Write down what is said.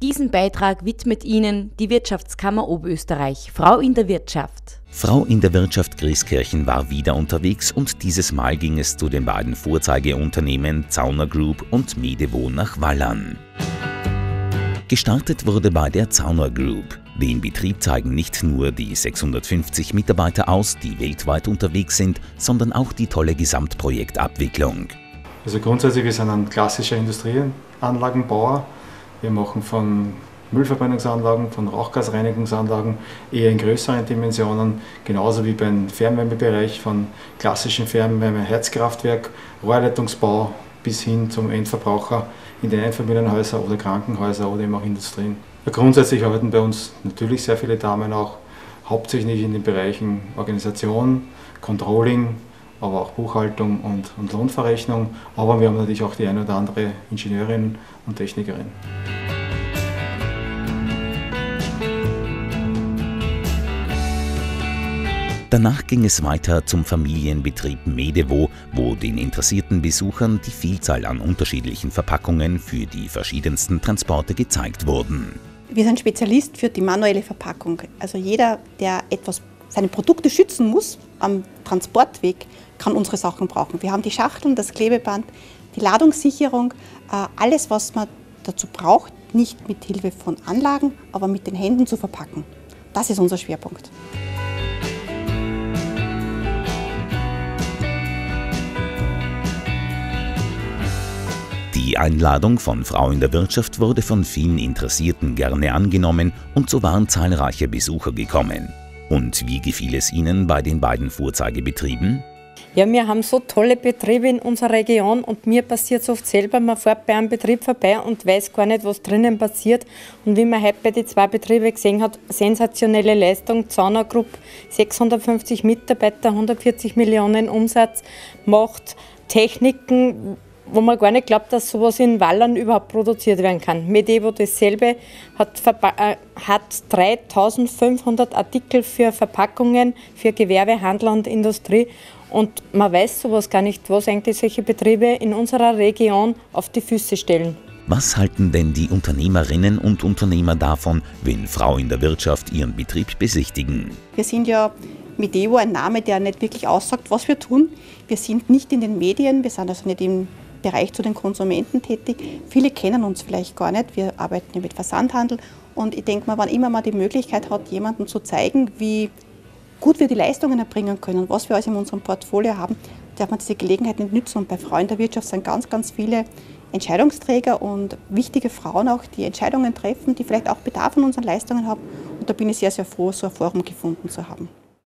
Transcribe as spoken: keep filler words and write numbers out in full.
Diesen Beitrag widmet Ihnen die Wirtschaftskammer Oberösterreich. Frau in der Wirtschaft. Frau in der Wirtschaft Grieskirchen war wieder unterwegs und dieses Mal ging es zu den beiden Vorzeigeunternehmen Zauner Group und Medewo nach Wallern. Gestartet wurde bei der Zauner Group. Den Betrieb zeigen nicht nur die sechshundertfünfzig Mitarbeiter aus, die weltweit unterwegs sind, sondern auch die tolle Gesamtprojektabwicklung. Also grundsätzlich, wir sind ein klassischer Industrieanlagenbauer. Wir machen von Müllverbrennungsanlagen, von Rauchgasreinigungsanlagen eher in größeren Dimensionen, genauso wie beim Fernwärmebereich von klassischen Fernwärme, Heizkraftwerk, Rohrleitungsbau bis hin zum Endverbraucher in den Einfamilienhäusern oder Krankenhäusern oder eben auch Industrien. Grundsätzlich arbeiten bei uns natürlich sehr viele Damen auch, hauptsächlich in den Bereichen Organisation, Controlling, aber auch Buchhaltung und, und Lohnverrechnung. Aber wir haben natürlich auch die eine oder andere Ingenieurin und Technikerin. Danach ging es weiter zum Familienbetrieb Medewo, wo den interessierten Besuchern die Vielzahl an unterschiedlichen Verpackungen für die verschiedensten Transporte gezeigt wurden. Wir sind Spezialist für die manuelle Verpackung. Also jeder, der etwas, seine Produkte schützen muss am Transportweg, kann unsere Sachen brauchen. Wir haben die Schachteln, das Klebeband, die Ladungssicherung, alles, was man dazu braucht, nicht mit Hilfe von Anlagen, aber mit den Händen zu verpacken. Das ist unser Schwerpunkt. Die Einladung von Frau in der Wirtschaft wurde von vielen Interessierten gerne angenommen und so waren zahlreiche Besucher gekommen. Und wie gefiel es Ihnen bei den beiden Vorzeigebetrieben? Ja, wir haben so tolle Betriebe in unserer Region und mir passiert es oft selber, man fährt bei einem Betrieb vorbei und weiß gar nicht, was drinnen passiert. Und wie man heute bei den zwei Betrieben gesehen hat, sensationelle Leistung, Zauner Group, sechshundertfünfzig Mitarbeiter, hundertvierzig Millionen Umsatz, macht Techniken, wo man gar nicht glaubt, dass sowas in Wallern überhaupt produziert werden kann. Medewo dasselbe, hat, äh, hat dreitausendfünfhundert Artikel für Verpackungen, für Gewerbe, Handel und Industrie. Und man weiß sowas gar nicht, was eigentlich solche Betriebe in unserer Region auf die Füße stellen. Was halten denn die Unternehmerinnen und Unternehmer davon, wenn Frau in der Wirtschaft ihren Betrieb besichtigen? Wir sind ja Medewo ein Name, der nicht wirklich aussagt, was wir tun. Wir sind nicht in den Medien, wir sind also nicht im Bereich zu den Konsumenten tätig. Viele kennen uns vielleicht gar nicht. Wir arbeiten ja mit Versandhandel und ich denke mal, wann immer man die Möglichkeit hat, jemandem zu zeigen, wie gut wir die Leistungen erbringen können, was wir alles in unserem Portfolio haben, darf man diese Gelegenheit nicht nützen. Und bei Frauen in der Wirtschaft sind ganz, ganz viele Entscheidungsträger und wichtige Frauen auch, die Entscheidungen treffen, die vielleicht auch Bedarf an unseren Leistungen haben. Und da bin ich sehr, sehr froh, so ein Forum gefunden zu haben.